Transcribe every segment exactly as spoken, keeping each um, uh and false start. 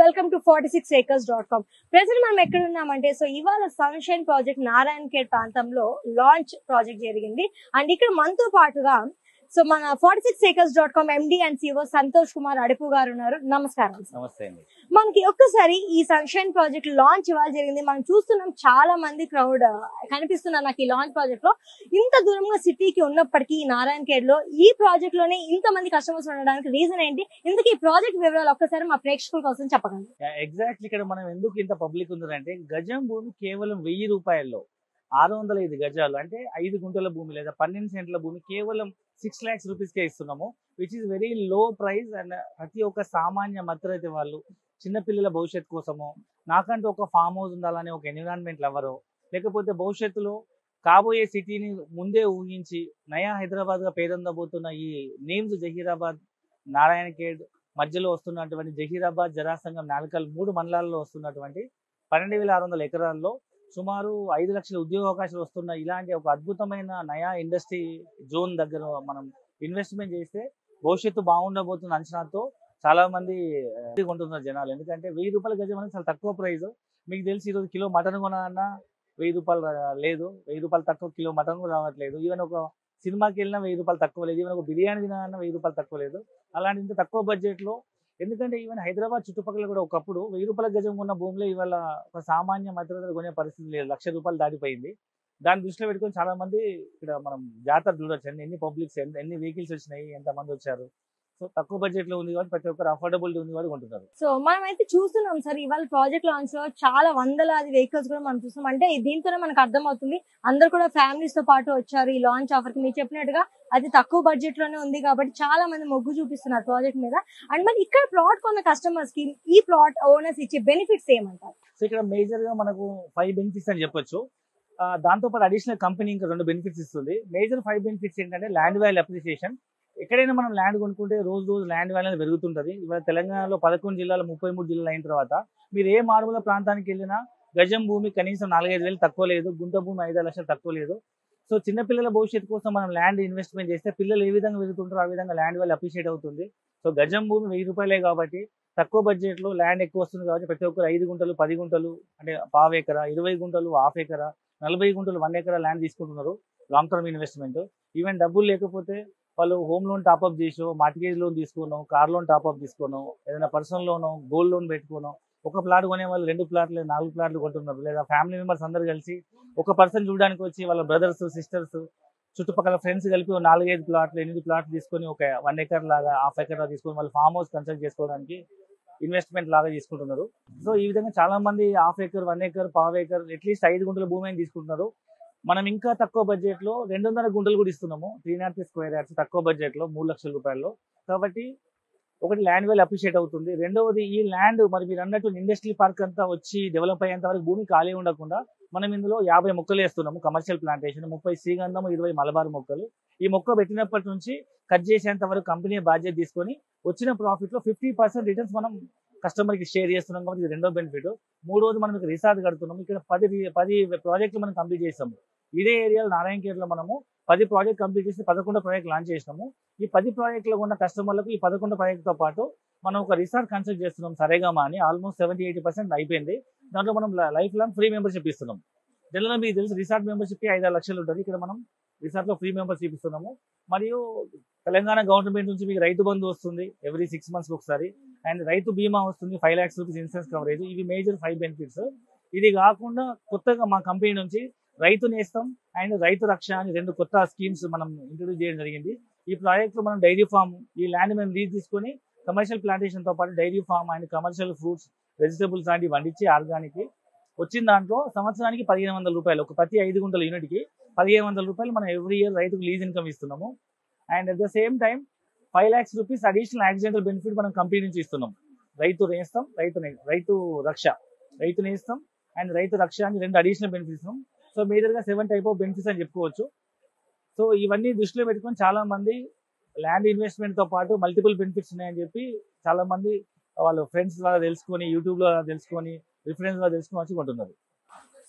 Welcome to forty six acres dot com. Present మనం ఎక్కడ ఉన్నామంటే సో ఇవాళ సన్షైన్ ప్రాజెక్ట్ నారాయణ ఖేడ్ ప్రాంతంలో లాంచ్ ప్రాజెక్ట్ జరిగింది. అండ్ ఇక్కడ మనతో పాటుగా సో మన forty six acres dot com MD and CEO Santosh Kumar Adupu garu ఉన్నారు. నమస్కారం. నమస్తే అండి. మనకి ఒక్కసారి ఈ సన్షైన్ ప్రాజెక్ట్ లాంచ్ ఇవాళ జరిగింది. మనం చూస్తున్నాం చాలా మంది క్రౌడ్ కనిపిస్తున్నారు నాకు ఈ లాంచ్ ప్రాజెక్ట్ లో. ఇంత దూరంగా సిటీకి ఉన్నప్పటికీ ఈ నారాయణ ఖేడ్ లో ఈ ప్రాజెక్ట్ లోనే ఇంత మంది కస్టమర్స్ ఉండడానికి రీజన్ ఏంటి? ఇందుకు ఈ ప్రాజెక్ట్ వివరాలు ఒక్కసారి మా ప్రేక్షకుల కోసం చెప్పగలరు? ఎగ్జాక్ట్లీ ఇక్కడ మనం ఎందుకు ఇంత పబ్లిక్ ఉందంటే గజం భూమి కేవలం వెయ్యి రూపాయల్లో ఆరు వందల ఐదు గజాలు అంటే ఐదు గుంటల భూమి లేదా పన్నెండు సెంట్ల భూమి కేవలం సిక్స్ ల్యాక్స్ రూపీస్ కే ఇస్తున్నాము, which is very low price. And ప్రతి ఒక్క సామాన్య మధ్యతరగతి వాళ్ళు చిన్నపిల్లల భవిష్యత్తు కోసమో, నాకంటూ ఒక ఫామ్ హౌస్ ఉండాలని ఒక ఎన్విరాన్మెంట్ లవరో, లేకపోతే భవిష్యత్తులో కాబోయే సిటీని ముందే ఊహించి నయా హైదరాబాద్ గా పేరొందబోతున్న ఈ నేమ్స్ జహీరాబాద్, నారాయణ ఖేడ్ మధ్యలో వస్తున్నటువంటి జహీరాబాద్, జరాసంగం, నాలుకల్ మూడు మండలాల్లో వస్తున్నటువంటి పన్నెండు వేల ఆరు వందల ఎకరాల్లో సుమారు ఐదు లక్షల ఉద్యోగ అవకాశాలు వస్తున్న ఇలాంటి ఒక అద్భుతమైన నయా ఇండస్ట్రీ జోన్ దగ్గర మనం ఇన్వెస్ట్మెంట్ చేస్తే భవిష్యత్తు బాగుండబోతున్న అంచనాతో చాలా మంది కొంటున్నారు జనాలు. ఎందుకంటే వెయ్యి రూపాయల గజం అనేది చాలా తక్కువ ప్రైస్. మీకు తెలిసి ఈరోజు కిలో మటన్ కొనాలన్నా వెయ్యి రూపాయలు లేదు, వెయ్యి రూపాయలు తక్కువ కిలో మటన్ కూడా రావట్లేదు. ఈవెన్ ఒక సినిమాకి వెళ్ళినా వెయ్యి రూపాయలు తక్కువ లేదు, ఈవెన్ ఒక బిర్యానీ తినాలన్నా వెయ్యి రూపాయలు తక్కువ లేదు. అలాంటి ఇంత తక్కువ బడ్జెట్ లో, ఎందుకంటే ఈవెన్ హైదరాబాద్ చుట్టుపక్కల కూడా ఒకప్పుడు వెయ్యి రూపాయల గజం ఉన్న భూమిలో ఇవాళ ఒక సామాన్య మధ్యతరగతి కొనే పరిస్థితి లేదు, లక్ష రూపాయలు దాటిపోయింది. దాన్ని దృష్టిలో పెట్టుకొని చాలా మంది ఇక్కడ మనం జాతర చూడొచ్చు, ఎన్ని పబ్లిక్స్ ఎన్ని వెహికల్స్ వచ్చినాయి, ఎంత మంది వచ్చారు. సో తక్కువ బడ్జెట్ లో ఉంది కాబట్టి ప్రతి ఒక్కరు అఫోర్డబిలిటీ ఉంది కాబట్టి కొంటున్నారు. సో మనం అయితే చూస్తున్నాం సార్ ఇవాళ ప్రాజెక్ట్ లాంచ్ లో చాలా వందలాది వెహికల్స్ కూడా మనం చూస్తున్నాం. అంటే దీంతోనే మనకు అర్థం అవుతుంది అందరు కూడా ఫ్యామిలీస్ తో పాటు వచ్చారు ఈ లాంచ్ ఆఫర్ కి. మీరు చెప్పినట్టుగా అది తక్కువ బడ్జెట్ లోనే ఉంది కాబట్టి చాలా మంది మొగ్గు చూపిస్తున్నారు ప్రాజెక్ట్ మీద. అండ్ మరి ఇక్కడ ప్లాట్ కొన్న కస్టమర్స్ కి ఈ ప్లాట్ ఓనర్స్ ఇచ్చే బెనిఫిట్స్ ఏమంటారు? సో ఇక్కడ మేజర్ గా మనకు ఫైవ్ బెనిఫిట్స్ అని చెప్పొచ్చు. దాంతో పాటు అడిషనల్ కంపెనీ ఇంకా రెండు బెనిఫిట్స్ ఇస్తుంది. మేజర్ ఫైవ్ బెనిఫిట్స్ ఏంటంటే ల్యాండ్ వాల్యూ అప్రిసియేషన్. ఎక్కడైనా మనం ల్యాండ్ కొనుక్కుంటే రోజు రోజు ల్యాండ్ వాల్యూ అనేది పెరుగుతుంటది. ఇవాళ తెలంగాణలో పదకొండు జిల్లాలు ముప్పై మూడు జిల్లాలు అయిన తర్వాత మీరు ఏ మారుమూల ప్రాంతానికి వెళ్ళినా గజం భూమి కనీసం నాలుగైదు వేలు తక్కువ లేదు, గుంట భూమి ఐదు లక్షలు తక్కువ లేదు. సో చిన్నపిల్లల భవిష్యత్తు కోసం మనం ల్యాండ్ ఇన్వెస్ట్మెంట్ చేస్తే పిల్లలు ఏ విధంగా పెరుగుతుంటారో ఆ విధంగా ల్యాండ్ వాల్యూ అప్రిషియేట్ అవుతుంది. సో గజం భూమి వెయ్యి రూపాయలే కాబట్టి తక్కువ బడ్జెట్ లో ల్యాండ్ ఎక్కువ వస్తుంది కాబట్టి ప్రతి ఒక్కరు ఐదు గుంటలు పది గుంటలు అంటే పావు ఎకరా, ఇరవై గుంటలు హాఫ్ ఎకరా, నలభై గుంటలు వన్ ఎకరా ల్యాండ్ తీసుకుంటున్నారు లాంగ్ టర్మ్ ఇన్వెస్ట్మెంట్. ఈవెన్ డబ్బులు లేకపోతే వాళ్ళు హోమ్ లోన్ టాప్అప్ చేసో, మార్టిగేజ్ లోన్ తీసుకున్నాం, కార్ లోన్ టాప్అప్ తీసుకున్నాం, ఏదైనా పర్సనల్ లోను, గోల్డ్ లోన్ పెట్టుకున్నాం. ఒక ప్లాట్ కొనే వాళ్ళు రెండు ప్లాట్లు నాలుగు ప్లాట్లు కొంటున్నారు. లేదా ఫ్యామిలీ మెంబర్స్ అందరు కలిసి ఒక పర్సన్ చూడడానికి వచ్చి వాళ్ళ బ్రదర్స్ సిస్టర్స్ చుట్టుపక్కల ఫ్రెండ్స్ కలిపి నాలుగైదు ప్లాట్లు ఎనిమిది ప్లాట్లు తీసుకొని ఒక వన్ ఎకర్ లాగా హాఫ్ ఎకర్ లాగా తీసుకొని వాళ్ళు ఫామ్ హౌస్ కన్స్ట్రక్ట్ చేసుకోవడానికి ఇన్వెస్ట్మెంట్ లాగా తీసుకుంటున్నారు. సో ఈ విధంగా చాలా మంది హాఫ్ ఎకర్, వన్ ఎకర్, పావు ఎకర్, అట్లీస్ట్ ఐదు గుంటల భూమి అని తీసుకుంటున్నారు. మనం ఇంకా తక్కువ బడ్జెట్ లో రెండు వందల గుంటలు కూడా ఇస్తున్నాము, త్రీ నాట్ స్క్వేర్ యార్డ్స్ తక్కువ బడ్జెట్ లో మూడు లక్షల రూపాయల్లో. కాబట్టి ఒకటి ల్యాండ్ వాల్యూ అప్రిషియేట్ అవుతుంది. రెండవది ఈ ల్యాండ్ మరి మీరు అన్నట్టు ఇండస్ట్రియల్ పార్క్ అంతా వచ్చి డెవలప్ అయ్యేంత వరకు భూమి ఖాళీ ఉండకుండా మనం ఇందులో యాభై మొక్కలు వేస్తున్నాము. కమర్షియల్ ప్లాంటేషన్, ముప్పై శ్రీగంధము, ఇరవై మలబార్ మొక్కలు. ఈ మొక్క పెట్టినప్పటి నుంచి కట్ చేసేంత వరకు కంపెనీ బాధ్యత తీసుకొని వచ్చిన ప్రాఫిట్ లో ఫిఫ్టీ పర్సెంట్ రిటర్న్స్ మనం కస్టమర్ కి షేర్ చేస్తున్నాం కాబట్టి ఇది రెండో బెనిఫిట్. మూడోది మనం ఇక్కడ రిసార్ట్ కడుతున్నాము. ఇక్కడ పది పది ప్రాజెక్టులు మనం కంప్లీట్ చేస్తాము. ఇదే ఏరియాలో నారాయణ ఖేడ్ లో మనము పది ప్రాజెక్ట్ కంప్లీట్ చేసి పదకొండు ప్రాజెక్ట్ లాంచ్ చేసినాము. ఈ పది ప్రాజెక్టులో ఉన్న కస్టమర్లకు ఈ పదకొండు ప్రాజెక్ట్ తో పాటు మనం ఒక రిసార్ట్ కన్స్ట్రక్ట్ చేస్తున్నాం సరేగామా అని. ఆల్మోస్ట్ సెవెంటీ ఎయిటీ పర్సెంట్ అయిపోయింది. దాంట్లో మనం లైఫ్ లాంగ్ ఫ్రీ మెంబర్షిప్ ఇస్తున్నాం. జనరల్గా మీకు తెలుసు రిసార్ట్ మెంబర్షిప్ కి ఐదు లక్షలు ఉంటుంది. ఇక్కడ మనం రిసార్ట్ లో ఫ్రీ మెంబర్షిప్ ఇస్తున్నాము. మరియు తెలంగాణ గవర్నమెంట్ నుంచి మీకు రైతు బంధు వస్తుంది ఎవ్రీ సిక్స్ మంత్స్ ఒకసారి, అండ్ రైతు బీమా వస్తుంది, five lakhs rupees insurance coverage. ఇవి మేజర్ ఫైవ్ బెనిఫిట్స్. ఇది కాకుండా కొత్తగా మా కంపెనీ నుంచి రైతు నేస్తం అండ్ రైతు రక్ష అని రెండు కొత్త స్కీమ్స్ మనం ఇంట్రొడ్యూస్ చేయడం జరిగింది. ఈ ప్రాజెక్ట్ లో మనం డైరీ ఫామ్, ఈ ల్యాండ్ మేము లీజ్ తీసుకొని కమర్షియల్ ప్లాంటేషన్ తో పాటు dairy farm and commercial fruits, vegetables లాంటివి పండించి ఆర్గానిక్ వచ్చిన దాంట్లో సంవత్సరానికి పదిహేను వందల రూపాయలు ఒక ప్రతి ఐదు గుంటల యూనిట్ కి పదిహేను వందల రూపాయలు మనం ఎవ్రీ ఇయర్ రైతుకు లీజ్ ఇన్కమ్ ఇస్తున్నాము. And at the same time five lakhs rupees additional accidental benefit మనం కంపెనీ నుంచి ఇస్తున్నాం. రైతు నేస్తం, రైతు రైతు రక్ష, రైతు నేస్తం అండ్ రైతు రక్ష అని రెండు అడిషనల్ బెనిఫిట్స్ ఇస్తున్నాం. సో మేజర్ గా సెవెన్ టైప్ ఆఫ్ బెనిఫిట్స్ అని చెప్పుకోవచ్చు. సో ఇవన్నీ దృష్టిలో పెట్టుకొని చాలా మంది ల్యాండ్ ఇన్వెస్ట్మెంట్ తో పాటు మల్టిపుల్ బెనిఫిట్స్ ఉన్నాయని చెప్పి చాలా మంది వాళ్ళ ఫ్రెండ్స్ ద్వారా తెలుసుకొని, యూట్యూబ్ లో తెలుసుకొని, రిఫరెన్స్ ద్వారా తెలుసుకొని వచ్చి కొంటున్నారు.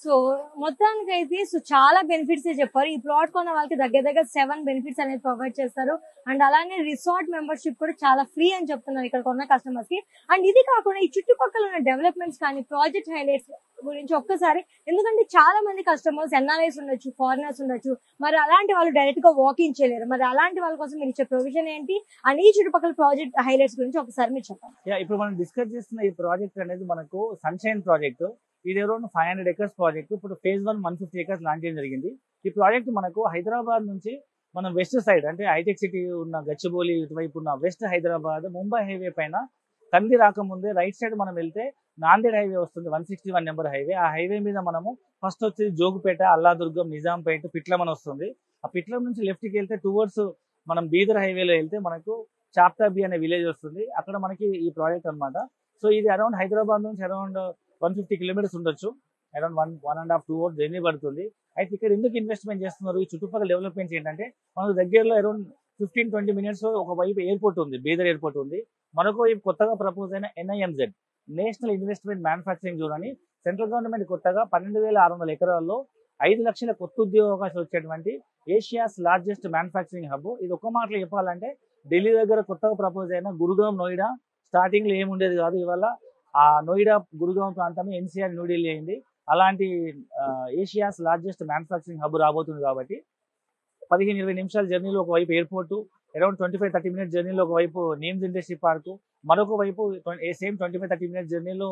సో మొత్తానికి అయితే సో చాలా బెనిఫిట్స్ చెప్పారు. ఈ ప్లాట్ కొన్న వాళ్ళకి దగ్గర దగ్గర సెవెన్ బెనిఫిట్స్ అనేది ప్రొవైడ్ చేస్తారు. అండ్ అలానే రిసార్ట్ మెంబర్షిప్ కూడా చాలా ఫ్రీ అని చెప్తున్నారు ఇక్కడ కొన్న కస్టమర్స్ కి. అండ్ ఇది కాకుండా ఈ చుట్టుపక్కల ఉన్న డెవలప్మెంట్స్ కానీ ప్రాజెక్ట్ హైలైట్స్ గురించి ఒక్కసారి, ఎందుకంటే చాలా మంది కస్టమర్స్ ఎన్ఆర్ఐస్ ఉండొచ్చు, ఫారినర్స్ ఉండొచ్చు, మరి అలాంటి వాళ్ళు డైరెక్ట్ గా వాకింగ్ చేయలేరు. మరి అలాంటి వాళ్ళ కోసం మీరు ఇచ్చే ప్రొవిజన్ ఏంటి, అండ్ ఈ చుట్టుపక్కల ప్రాజెక్ట్ హైలైట్స్ గురించి ఒకసారి మీరు చెప్పండి. యా, ఇప్పుడు మనం డిస్కస్ చేస్తున్న ఈ ప్రాజెక్ట్ అనేది మనకు సన్షైన్ ప్రాజెక్ట్. ఇది around five hundred acres project. ఇప్పుడు phase one one fifty acres launch చేయడం జరిగింది. ఈ ప్రాజెక్ట్ మనకు హైదరాబాద్ నుంచి మనం వెస్ట్ సైడ్ అంటే హైటెక్ సిటీ ఉన్న గచ్చిబౌలి ఇటువైపు ఉన్న వెస్ట్ హైదరాబాద్ ముంబై హైవే పైన కంది రాకముందే రైట్ సైడ్ మనం వెళ్తే నాందేడ్ హైవే వస్తుంది, one sixty one number highway. ఆ హైవే మీద మనము ఫస్ట్ వచ్చేది జోగుపేట, అల్లాదుర్గం, నిజాంపేట, పిట్లమని వస్తుంది. ఆ పిట్లం నుంచి లెఫ్ట్కి వెళ్తే టువర్డ్స్ మనం బీదర్ హైవేలో వెళ్తే మనకు చాప్తాబి అనే విలేజ్ వస్తుంది. అక్కడ మనకి ఈ ప్రాజెక్ట్ అనమాట. సో ఇది అరౌండ్ హైదరాబాద్ నుంచి అరౌండ్ వన్ ఫిఫ్టీ కిలోమీటర్స్ ఉండొచ్చు. Around one one and half two hours journey పడుతుంది. అయితే ఇక్కడ ఎందుకు ఇన్వెస్ట్మెంట్ చేస్తున్నారు, ఈ చుట్టుపక్కల డెవలప్మెంట్స్ ఏంటంటే మనకు దగ్గరలో అరౌండ్ ఫిఫ్టీన్ ట్వంటీ మినిట్స్ ఒక వైపు ఎయిర్పోర్ట్ ఉంది, బీదర్ ఎయిర్పోర్ట్ ఉంది. మరొక వైపు కొత్తగా ప్రపోజ్ అయిన NIMZ national investment manufacturing zone అని సెంట్రల్ గవర్నమెంట్ కొత్తగా పన్నెండు వేల ఆరు వందల ఎకరాల్లో ఐదు లక్షల కొత్త ఉద్యోగ అవకాశాలు వచ్చేటువంటి ఏషియాస్ లార్జెస్ట్ మ్యానుఫ్యాక్చరింగ్ హబ్. ఇది ఒక్క మాటలో చెప్పాలంటే ఢిల్లీ దగ్గర కొత్తగా ప్రపోజ్ అయిన గురుగాం, నోయిడా స్టార్టింగ్ లో ఏముండేది కాదు. ఇవాళ ఆ నోయిడా, గురుగాం ప్రాంతం ఎన్సీఆర్ న్యూఢిల్లీ అయింది. అలాంటి ఏషియాస్ లార్జెస్ట్ మ్యానుఫ్యాక్చరింగ్ హబ్ రాబోతుంది. కాబట్టి పదిహేను ఇరవై నిమిషాల జర్నీలో ఒకవైపు airport, around twenty five thirty minutes జర్నీలో ఒకవైపు నీమ్స్ ఇండస్ట్రీ పార్కు, మరొక వైపు same twenty five thirty minutes జర్నీలో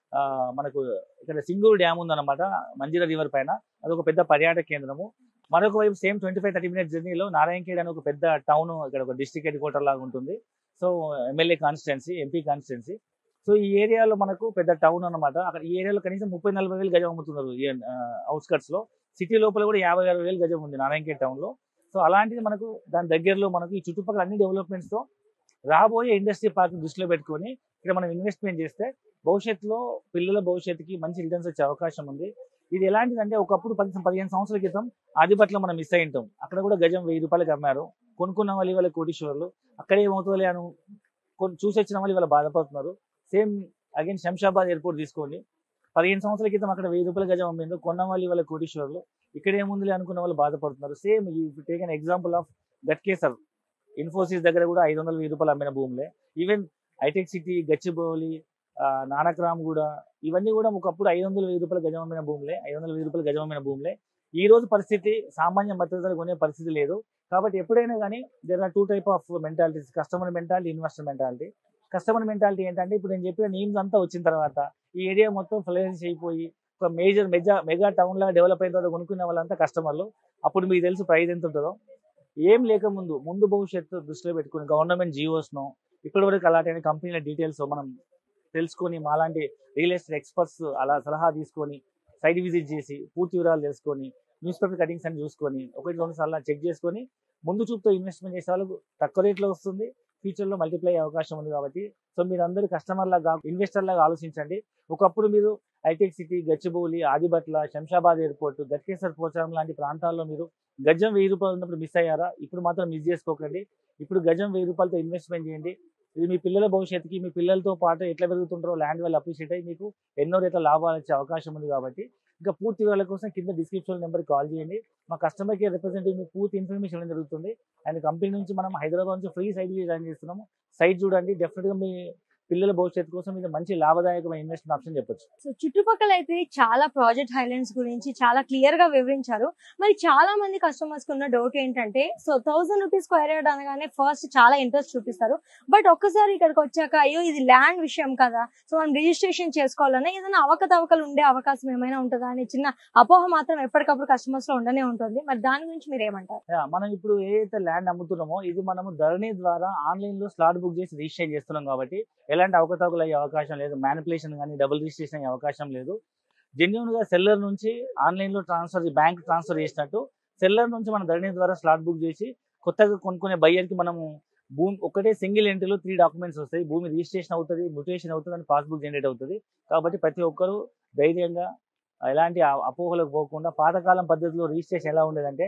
మనకు ఇక్కడ సింగూరు డ్యామ్ ఉందన్నమాట మంజీరా రివర్ పైన. అదొక పెద్ద పర్యాటక కేంద్రము. మరొక వైపు same twenty five thirty minutes జర్నీలో నారాయణఖేడ్ అని ఒక పెద్ద టౌన్, ఇక్కడ ఒక డిస్ట్రిక్ట్ హెడ్ క్వార్టర్ లాగా ఉంటుంది. So MLA constituency, MP constituency. So ఈ ఏరియాలో మనకు పెద్ద టౌన్ అనమాట. అక్కడ ఈ ఏరియాలో కనీసం ముప్పై నలభై వేలు గజం అమ్ముతున్నారు అవుట్స్కట్స్ లో. సిటీ లోపల కూడా యాభై అరవై వేలు గజం ఉంది నారాయణఖేడ్ టౌన్ లో. సో అలాంటిది మనకు దాని దగ్గరలో మనకు ఈ చుట్టుపక్కల అన్ని డెవలప్మెంట్స్ తో రాబోయే ఇండస్ట్రీ పార్క్ దృష్టిలో పెట్టుకొని ఇక్కడ మనం ఇన్వెస్ట్మెంట్ చేస్తే భవిష్యత్తులో పిల్లల భవిష్యత్తుకి మంచి రిటర్న్స్ వచ్చే అవకాశం ఉంది. ఇది ఎలాంటిదంటే ఒకప్పుడు పది పదిహేను సంవత్సరాల క్రితం ఆదిబట్లో మనం మిస్ అయి ఉంటాం. అక్కడ కూడా గజం వెయ్యి రూపాయలకి అమ్మారు. కొనుక్కున్న వాళ్ళు ఇవాళ కోటీశ్వర్లు. అక్కడే ఏమవుతుందిలే అని చూసి వచ్చిన వాళ్ళు ఇవాళ బాధపడుతున్నారు. సేమ్ అగైన్ శంషాబాద్ ఎయిర్పోర్ట్ తీసుకోండి, పదిహేను సంవత్సరాల క్రితం అక్కడ వెయ్యి రూపాయల గజం అమ్మిందో, కొన్న వాళ్ళు ఇవాళ కోటీశ్వర్లు. ఇక్కడ ఏముందిలే అనుకున్న వాళ్ళు బాధపడుతున్నారు. Same you take an example of Ghatkesar, Infosys దగ్గర కూడా ఐదు వందల వెయ్యి రూపాయలు అమ్మిన భూములే. Even Hitech City, Gachibowli, Nanakram కూడా, ఇవన్నీ కూడా ఒకప్పుడు ఐదు వందల వెయ్యి రూపాయల గజం అమ్మిన భూములే, ఐదు వందల వెయ్యి రూపాయల గజం అమ్మిన భూములే. ఈ రోజు పరిస్థితి సామాన్య మధ్యతరగతి కొనే పరిస్థితి లేదు. కాబట్టి ఎప్పుడైనా కానీ there are two type of mentalities, customer mentality, investor mentality. Customer mentality ఏంటంటే ఇప్పుడు నేను చెప్పిన నేమ్స్ అంతా వచ్చిన తర్వాత ఈ ఏరియా మొత్తం ఫ్లరెన్స్ అయిపోయి ఒక మేజర్ మెజా మెగా టౌన్ లాగా డెవలప్ అయిన తర్వాత కొనుక్కునే వాళ్ళంతా కస్టమర్లు. అప్పుడు మీకు తెలుసు ప్రైస్ ఎంత ఉంటుందో. ఏం లేకముందు ముందు భవిష్యత్తు దృష్టిలో పెట్టుకుని గవర్నమెంట్ జియోస్ను ఇప్పటివరకు అలాంటి కంపెనీల డీటెయిల్స్ మనం తెలుసుకొని మాలాంటి రియల్ ఎస్టేట్ ఎక్స్పర్ట్స్ అలా సలహా తీసుకొని సైట్ విజిట్ చేసి పూర్తి వివరాలు తెలుసుకొని న్యూస్ పేపర్ కటింగ్స్ అని చూసుకొని ఒకటి రెండు సార్లు చెక్ చేసుకొని ముందు చూపుతో ఇన్వెస్ట్మెంట్ చేసే వాళ్ళకు తక్కువ రేట్లో వస్తుంది, ఫ్యూచర్లో మల్టిప్లై అయ్యే అవకాశం ఉంది. కాబట్టి సో మీరు అందరూ కస్టమర్ లాగా ఇన్వెస్టర్ లాగా ఆలోచించండి. ఒకప్పుడు మీరు Hitech City, Gachibowli, Adibatla, Shamshabad airport, Ghatkesar, Pocharam లాంటి ప్రాంతాల్లో మీరు గజం వెయ్యి రూపాయలు ఉన్నప్పుడు మిస్ అయ్యారా? ఇప్పుడు మాత్రం మిస్ చేసుకోకండి. ఇప్పుడు గజం వెయ్యి రూపాయలతో ఇన్వెస్ట్మెంట్ చేయండి. ఇది మీ పిల్లల భవిష్యత్తుకి, మీ పిల్లలతో పాటు ఎట్లా పెరుగుతుంటారో ల్యాండ్ వాళ్ళు అప్రిషియేట్ అయ్యి మీకు ఎన్నో రేట్ల లాభాలు వచ్చే అవకాశం ఉంది. కాబట్టి ఇంకా పూర్తి వివరాల కోసం కింద డిస్క్రిప్షన్ నెంబర్కి కాల్ చేయండి. మా కస్టమర్ కేర్ రిప్రజెంటేటివ్ మీకు పూర్తి ఇన్ఫర్మేషన్ ఇవ్వడం జరుగుతుంది. అండ్ కంపెనీ నుంచి మనం హైదరాబాద్ నుంచి ఫ్రీ సైట్ జాయిన్ చేస్తున్నాము. సైట్ చూడండి, డెఫినెట్గా మీ పిల్లల భవిష్యత్తు కోసం ఇది మంచి లాభదాయకమైన ఇన్వెస్ట్మెంట్ ఆప్షన్ చెప్పొచ్చు. సో చుట్టుపక్కల అయితే చాలా ప్రాజెక్ట్ హైలైట్స్ గురించి చాలా క్లియర్ గా వివరించారు. మరి చాలా మంది కస్టమర్స్ కి ఉన్న డౌట్ ఏంటంటే, so thousand rupees square yard అనగానే ఫస్ట్ చాలా ఇంట్రెస్ట్ చూపిస్తారు. బట్ ఒక్కసారి ఇక్కడికి వచ్చాక అయ్యో ఇది ల్యాండ్ విషయం కదా, సో మనం రిజిస్ట్రేషన్ చేసుకోవాలన్నా ఏదైనా అవకతవకలు ఉండే అవకాశం ఏమైనా ఉంటుందా అనే చిన్న అపోహ మాత్రం ఎప్పటికప్పుడు కస్టమర్స్ లో ఉండనే ఉంటుంది. మరి దాని గురించి మీరు ఏమంటారు? మనం ఇప్పుడు ఏదైతే ల్యాండ్ అమ్ముతున్నామో ఇది మనము ధరణి ద్వారా ఆన్లైన్ లో స్లాట్ బుక్ చేసి రిజిస్ట్రేషన్ చేస్తున్నాం. కాబట్టి ఎలాంటి అవకతవకలు అయ్యే అవకాశం లేదు, మ్యానిపులేషన్ కానీ డబుల్ రిజిస్ట్రేషన్ అయ్యే అవకాశం లేదు. జెన్యున్ గా సెల్లర్ నుంచి ఆన్లైన్ లో ట్రాన్స్ఫర్, బ్యాంక్ ట్రాన్స్ఫర్ చేసినట్టు సెల్లర్ నుంచి మన ధరణి ద్వారా స్లాట్ బుక్ చేసి కొత్తగా కొనుక్కునే బయ్యర్ కి మనము భూమి ఒకటే సింగిల్ ఎంట్రీలో త్రీ డాక్యుమెంట్స్ వస్తాయి. భూమి రిజిస్ట్రేషన్ అవుతుంది, మ్యూటేషన్ అవుతుంది, అని పాస్బుక్ జనరేట్ అవుతుంది. కాబట్టి ప్రతి ఒక్కరు ధైర్యంగా ఎలాంటి అపోహలకు పోకుండా పాతకాలం పద్ధతిలో రిజిస్ట్రేషన్ ఎలా ఉండేదంటే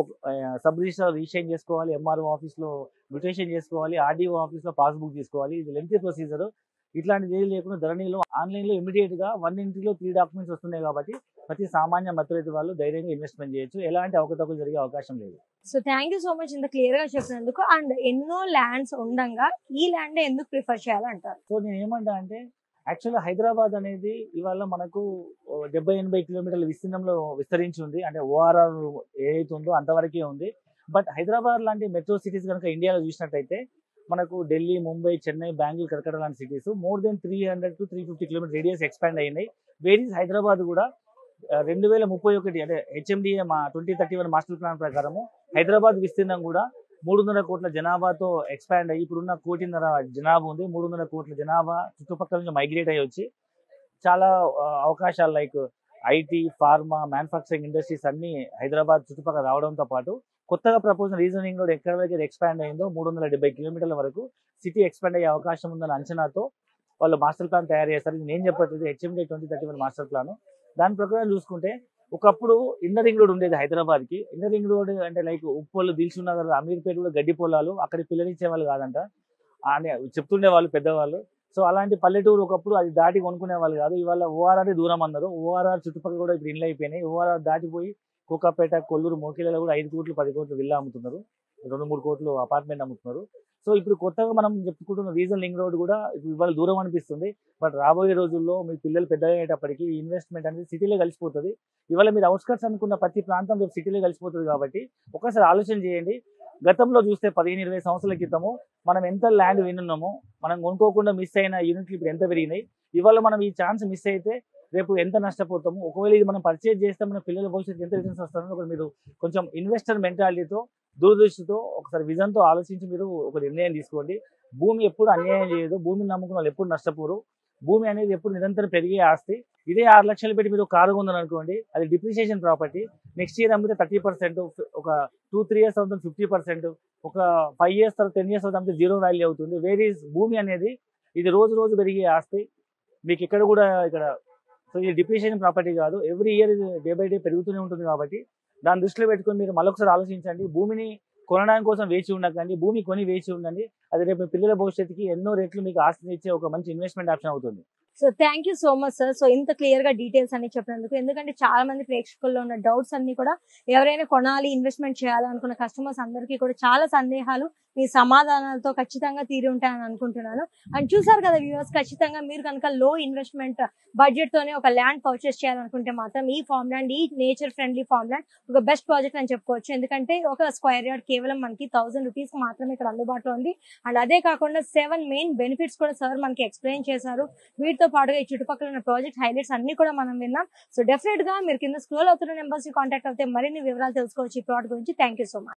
సబ్ రిజిస్టర్ రిజిస్ట్రేషన్ చేసుకోవాలి, ఎంఆర్ఓ ఆఫీస్లో మ్యూటేషన్ చేసుకోవాలి, ఆర్డీఓ ఆఫీస్లో పాస్బుక్ తీసుకోవాలి. ఇది లెంతీ ప్రొసీజర్. ఇట్లాంటిది ఏది లేకుండా ధరణిలో ఆన్లైన్లో ఇమీడియట్ గా వన్ ఎంట్రీలో త్రీ డాక్యుమెంట్స్ వస్తున్నాయి. కాబట్టి ప్రతి సామాన్య మధ్యతరగతి వాళ్ళు ధైర్యంగా ఇన్వెస్ట్మెంట్ చేయొచ్చు. ఎలాంటి అవకతవకలు జరిగే అవకాశం లేదు. So thank you so much ఇంత క్లియర్ గా చెప్పినందుకు. అండ్ ఎన్నో ల్యాండ్స్ ఉండగా ఈ ల్యాండ్ ఎందుకు ప్రిఫర్ చేయాలంటారు? సో నేను ఏమంటా అంటే యాక్చువల్గా హైదరాబాద్ అనేది ఇవాళ మనకు డెబ్బై ఎనభై కిలోమీటర్ల విస్తీర్ణంలో విస్తరించి ఉంది. అంటే ఓఆర్ఆర్ ఏదైతే ఉందో అంతవరకే ఉంది. బట్ హైదరాబాద్ లాంటి మెట్రో సిటీస్ కనుక ఇండియాలో చూసినట్టయితే మనకు ఢిల్లీ, ముంబై, చెన్నై, బెంగళూరు, కలకత్తా లాంటి cities more than three hundred to three fifty kilometre radius expand అయినాయి. వేరీస్ హైదరాబాద్ కూడా రెండు వేల ముప్పై ఒకటి అంటే హెచ్ఎండిఏ మా twenty thirty one master plan ప్రకారము హైదరాబాద్ విస్తీర్ణం కూడా మూడున్నర కోట్ల జనాభాతో ఎక్స్పాండ్ అయ్యి ఇప్పుడున్న కోటిన్నర జనాభా ఉంది. మూడున్నర కోట్ల జనాభా చుట్టుపక్కల నుంచి మైగ్రేట్ అయ్యి వచ్చి చాలా అవకాశాలు like IT, pharma, manufacturing industries అన్ని హైదరాబాద్ చుట్టుపక్కల రావడంతో పాటు కొత్తగా ప్రపోజల్ రీజనింగ్ రోడ్ ఎక్కడ వరకు ఎక్స్పాండ్ అయిందో మూడు వందల డెబ్బై కిలోమీటర్ల వరకు సిటీ ఎక్స్పాండ్ అయ్యే అవకాశం ఉందన్న అంచనాతో వాళ్ళు మాస్టర్ ప్లాన్ తయారు చేస్తారు. నేను చెప్పట్లేదు, HMD twenty thirty one master plan. దాని ప్రకారం చూసుకుంటే ఒకప్పుడు ఇన్నర్ రింగ్ రోడ్ ఉండేది హైదరాబాద్కి. ఇన్నర్ రింగ్ రోడ్ అంటే లైక్ ఉప్పొల్లు, దిల్సుఖ్ నగర్, అమీర్పేట కూడా గడ్డి పొలాలు, అక్కడ పిల్లనిచ్చే వాళ్ళు కాదంట అని చెప్తుండే వాళ్ళు పెద్దవాళ్ళు. సో అలాంటి పల్లెటూరు ఒకప్పుడు అది దాటి కొనుక్కునే వాళ్ళు కాదు. ఇవాళ ఓఆర్ఆర్ దూరం అన్నారు. ఓఆర్ఆర్ చుట్టుపక్కల కూడా ఇప్పుడు ఇండ్లు అయిపోయినాయి. ఓఆర్ఆర్ దాటిపోయి కోకాపేట, కొల్లూరు, మోకిలలో కూడా ఐదు కోట్లు పది కోట్లు విల్లా అమ్ముతున్నారు, రెండు మూడు కోట్లు అపార్ట్మెంట్ అమ్ముతున్నారు. సో ఇప్పుడు కొత్తగా మనం చెప్పుకుంటున్న రీజన్ లింక్ రోడ్ కూడా ఇవాళ దూరం అనిపిస్తుంది. బట్ రాబోయే రోజుల్లో మీ పిల్లలు పెద్దగా అయ్యేటప్పటికి ఇన్వెస్ట్మెంట్ అనేది సిటీలో కలిసిపోతుంది. ఇవాళ మీరు అవుట్స్కట్స్ అనుకున్న ప్రతి ప్రాంతం రేపు సిటీలో కలిసిపోతుంది. కాబట్టి ఒకసారి ఆలోచన చేయండి. గతంలో చూస్తే పదిహేను ఇరవై సంవత్సరాల క్రితము మనం ఎంత ల్యాండ్ వినున్నామో, మనం కొనుక్కోకుండా మిస్ అయిన యూనిట్లు ఇప్పుడు ఎంత పెరిగినాయి. ఇవాళ మనం ఈ ఛాన్స్ మిస్ అయితే రేపు ఎంత నష్టపోతాము. ఒకవేళ ఇది మనం పర్చేజ్ చేస్తే మన పిల్లల భవిష్యత్తు ఎంత రిటర్న్స్ వస్తారో ఒకటి మీరు కొంచెం ఇన్వెస్టర్ మెంటాలిటీతో, దూరదృష్టితో, ఒకసారి విజన్తో ఆలోచించి మీరు ఒక నిర్ణయం తీసుకోండి. భూమి ఎప్పుడు అన్యాయం చేయదు. భూమిని నమ్ముకున్న వాళ్ళు ఎప్పుడు నష్టపోరు. భూమి అనేది ఎప్పుడు నిరంతరం పెరిగే ఆస్తి. ఇదే ఆరు లక్షలు పెట్టి మీరు కారు కొందని అనుకోండి, అది డిప్రిసియేషన్ ప్రాపర్టీ. నెక్స్ట్ ఇయర్ అమ్మితే థర్టీ పర్సెంట్, ఒక టూ త్రీ ఇయర్స్ అవుతుంది ఫిఫ్టీ పర్సెంట్, ఒక ఫైవ్ ఇయర్స్ తర్వాత టెన్ ఇయర్స్ అవుతుంది అమ్మితే జీరో వాల్యూ అవుతుంది. వేరే భూమి అనేది ఇది రోజు రోజు పెరిగే ఆస్తి. మీకు ఇక్కడ కూడా ఇక్కడ సో ఇది డిప్రిసియేషన్ ప్రాపర్టీ కాదు. ఎవ్రీ ఇయర్ ఇది డే బై డే పెరుగుతూనే ఉంటుంది. కాబట్టి దాన్ని దృష్టిలో పెట్టుకొని మీరు మళ్ళొకసారి ఆలోచించండి. భూమిని కొనడానికి కోసం వేచి ఉండకండి, భూమి కొని వేచి ఉండండి. అది రేపు పిల్లల భవిష్యత్తుకి ఎన్నో రెట్లు మీకు ఆస్తిని ఇచ్చే ఒక మంచి ఇన్వెస్ట్మెంట్ ఆప్షన్ అవుతుంది. So thank you so much sir. So ఇంత క్లియర్ గా డీటెయిల్స్ అన్ని చెప్పినందుకు. ఎందుకంటే చాలా మంది ప్రేక్షకుల్లో ఉన్న డౌట్స్ అన్ని కూడా ఎవరైనా కొనాలి, ఇన్వెస్ట్మెంట్ చేయాలనుకున్న కస్టమర్స్ అందరికీ కూడా చాలా సందేహాలు మీ సమాధానాలతో ఖచ్చితంగా తీరి ఉంటాయని అనుకుంటున్నాను. అండ్ చూసారు కదా వ్యూవర్స్, ఖచ్చితంగా మీరు కనుక లో ఇన్వెస్ట్మెంట్ బడ్జెట్ తోనే ఒక ల్యాండ్ పర్చేస్ చేయాలనుకుంటే మాత్రం ఈ ఫార్మ్ ల్యాండ్, ఈ నేచర్ ఫ్రెండ్లీ ఫార్మ్ ల్యాండ్ ఒక బెస్ట్ ప్రాజెక్ట్ అని చెప్పుకోవచ్చు. ఎందుకంటే ఒక స్క్వేర్ యార్డ్ కేవలం మనకి థౌసండ్ రూపీస్ మాత్రమే ఇక్కడ అందుబాటులో ఉంది. అండ్ అదే కాకుండా సెవెన్ మెయిన్ బెనిఫిట్స్ కూడా సార్ మనకి ఎక్స్ప్లెయిన్ చేశారు. వీటితో పాటుగా ఈ చుట్టుపక్కల ఉన్న ప్రాజెక్ట్ హైలైట్స్ అన్ని కూడా మనం విన్నాం. సో డెఫినెట్ గా మీరు కింద స్క్రోల్ అవుతున్న నెంబర్స్ ని కాంటాక్ట్ అవుతే మరిన్ని వివరాలు తెలుసుకోవచ్చు ఈ ప్లాట్ గురించి. Thank you so much.